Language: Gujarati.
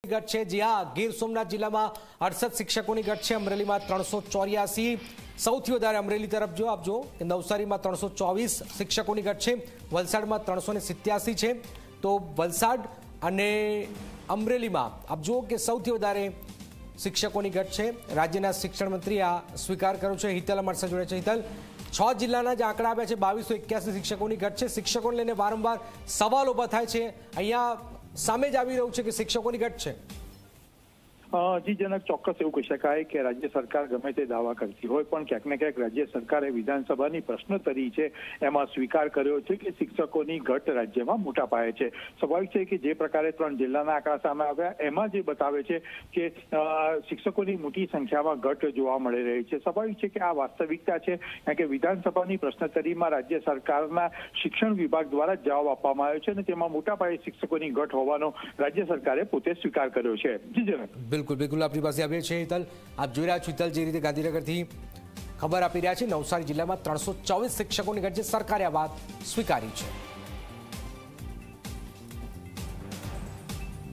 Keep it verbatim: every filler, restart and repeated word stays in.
ઘટ છે। જી હા, ગીર સોમનાથ જિલ્લામાં અડસઠ શિક્ષકોની ઘટ છે। અમરેલીમાં ત્રણસો ચોર્યાસી, સૌથી વધારે અમરેલી તરફ જો આપ જો કે નવસારીમાં ત્રણસો ચોવીસ શિક્ષકોની ઘટ છે। વલસાડમાં ત્રણસો ને સિત્યાસી છે। તો વલસાડ અને અમરેલીમાં આપ જો કે સૌથી વધારે શિક્ષકોની ઘટ છે। રાજ્યના શિક્ષણ મંત્રી આ સ્વીકાર કર્યો છે। હિતલ અમારી સાથે જોડે છે। હિતલ, છ જિલ્લાના જ આંકડા આવ્યા છે, બાવીસો એક્યાસી શિક્ષકોની ઘટ છે। શિક્ષકોને લઈને વારંવાર સવાલ ઉભા થાય છે, અહીંયા સામે જ આવી રહ્યું છે કે શિક્ષકોની ઘટ છે। જી જનક, ચોક્કસ એવું કહી શકાય કે રાજ્ય સરકાર ગમે તે દાવા કરતી હોય પણ ક્યાંક ને ક્યાંક રાજ્ય સરકારે વિધાનસભાની પ્રશ્નોત્તરી છે એમાં સ્વીકાર કર્યો છે કે શિક્ષકોની ઘટ રાજ્યમાં મોટા પાયે છે। સ્વાભાવિક છે કે જે પ્રકારે ત્રણ જિલ્લાના આંકડા સામે આવ્યા એમાં જે બતાવે છે કે શિક્ષકોની મોટી સંખ્યામાં ઘટ જોવા મળી રહી છે। સ્વાભાવિક છે કે આ વાસ્તવિકતા છે, કારણ કે વિધાનસભાની પ્રશ્નોત્તરીમાં રાજ્ય સરકારના શિક્ષણ વિભાગ દ્વારા જવાબ આપવામાં આવ્યો છે અને તેમાં મોટા પાયે શિક્ષકોની ઘટ હોવાનો રાજ્ય સરકારે પોતે સ્વીકાર કર્યો છે। જી જનક, બિલકુલ બિલકુલ આપણી પાસે આવ્યા છે હિતલ। આપ જોઈ રહ્યા છો હિતલ જે રીતે ગાંધીનગરથી ખબર આપી રહ્યા છે, નવસારી જિલ્લામાં ત્રણસો ચોવીસ શિક્ષકોની ઘટ છે, સરકારે આ વાત સ્વીકારી છે।